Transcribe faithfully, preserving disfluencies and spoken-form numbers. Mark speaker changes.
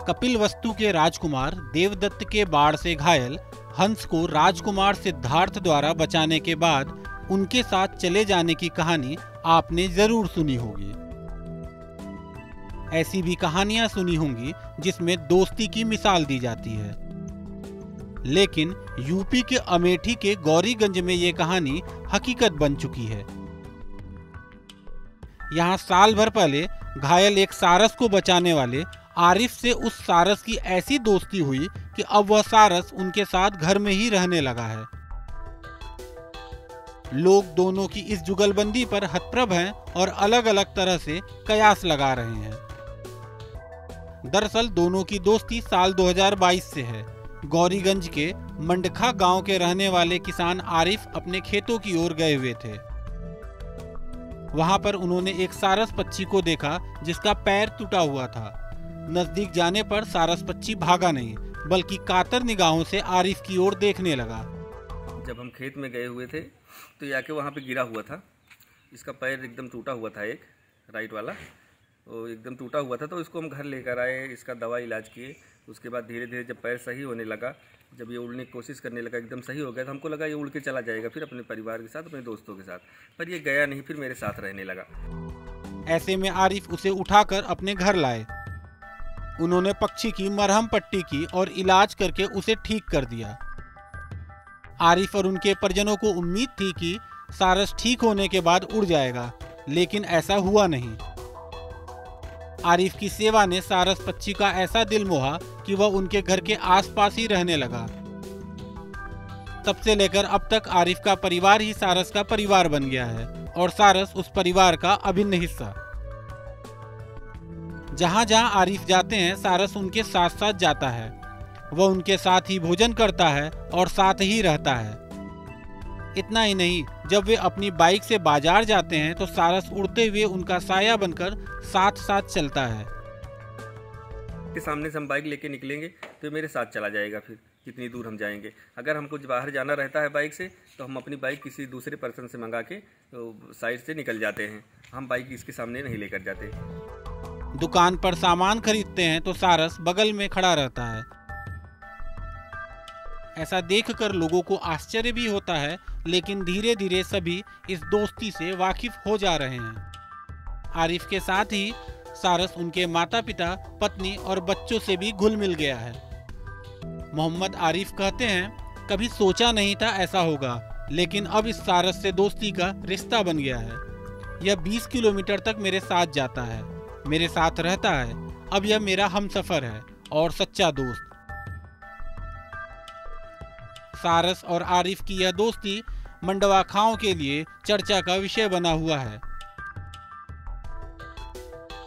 Speaker 1: कपिलवस्तु के राजकुमार देवदत्त के बाढ़ से घायल हंस को राजकुमार सिद्धार्थ द्वारा बचाने के बाद उनके साथ चले जाने की कहानी आपने जरूर सुनी होगी। ऐसी भी कहानियां सुनी होंगी जिसमें दोस्ती की मिसाल दी जाती है, लेकिन यूपी के अमेठी के गौरीगंज में ये कहानी हकीकत बन चुकी है। यहाँ साल भर पहले घायल एक सारस को बचाने वाले आरिफ से उस सारस की ऐसी दोस्ती हुई कि अब वह सारस उनके साथ घर में ही रहने लगा है। लोग दोनों की इस जुगलबंदी पर हतप्रभ हैं और अलग अलग तरह से कयास लगा रहे हैं। दरअसल दोनों की दोस्ती साल दो हज़ार बाईस से है। गौरीगंज के मंडखा गांव के रहने वाले किसान आरिफ अपने खेतों की ओर गए हुए थे। वहां पर उन्होंने एक सारस पक्षी को देखा जिसका पैर टूटा हुआ था। नजदीक जाने पर सारस पक्षी भागा नहीं, बल्कि कातर निगाहों से आरिफ की ओर देखने लगा।
Speaker 2: जब हम खेत में गए हुए थे तो ये आके वहाँ पे गिरा हुआ था। इसका पैर एकदम टूटा हुआ था, एक राइट वाला वो एकदम टूटा हुआ था। तो इसको हम घर लेकर आए, इसका दवा इलाज किए। उसके बाद धीरे धीरे जब पैर सही होने लगा, जब ये उड़ने की कोशिश करने लगा, एकदम सही हो गया, तो हमको लगा ये उड़ के चला जाएगा फिर अपने परिवार के साथ, अपने दोस्तों के साथ। पर ये गया नहीं, फिर मेरे साथ रहने लगा।
Speaker 1: ऐसे में आरिफ उसे उठाकर अपने घर लाए। उन्होंने पक्षी की मरहम पट्टी की और इलाज करके उसे ठीक कर दिया। आरिफ और उनके परिजनों को उम्मीद थी कि सारस ठीक होने के बाद उड़ जाएगा, लेकिन ऐसा हुआ नहीं। आरिफ की सेवा ने सारस पक्षी का ऐसा दिल मोहा कि वह उनके घर के आसपास ही रहने लगा। तब से लेकर अब तक आरिफ का परिवार ही सारस का परिवार बन गया है और सारस उस परिवार का अभिन्न हिस्सा। जहां जहां आरिफ जाते हैं, सारस उनके साथ साथ जाता है। वह उनके साथ ही भोजन करता है और साथ ही रहता है। इतना ही नहीं, जब वे अपनी बाइक से बाजार जाते हैं तो सारस उड़ते हुए उनका साया बनकर साथ साथ चलता है।
Speaker 2: के सामने से हम बाइक लेके निकलेंगे तो मेरे साथ चला जाएगा। फिर जितनी दूर हम जाएंगे, अगर हमको बाहर जाना रहता है बाइक से, तो हम अपनी बाइक किसी दूसरे पर्सन से मंगा के तो साइड से निकल जाते हैं। हम बाइक इसके सामने नहीं लेकर जाते।
Speaker 1: दुकान पर सामान खरीदते हैं तो सारस बगल में खड़ा रहता है। ऐसा देखकर लोगों को आश्चर्य भी होता है, लेकिन धीरे धीरे सभी इस दोस्ती से वाकिफ हो जा रहे हैं। आरिफ के साथ ही सारस उनके माता पिता, पत्नी और बच्चों से भी घुल मिल गया है। मोहम्मद आरिफ कहते हैं, कभी सोचा नहीं था ऐसा होगा, लेकिन अब इस सारस से दोस्ती का रिश्ता बन गया है। यह बीस किलोमीटर तक मेरे साथ जाता है, मेरे साथ रहता है। अब यह मेरा हमसफर है और सच्चा दोस्त। सारस और आरिफ की यह दोस्ती मंडवा खाओं के लिए चर्चा का विषय बना हुआ है।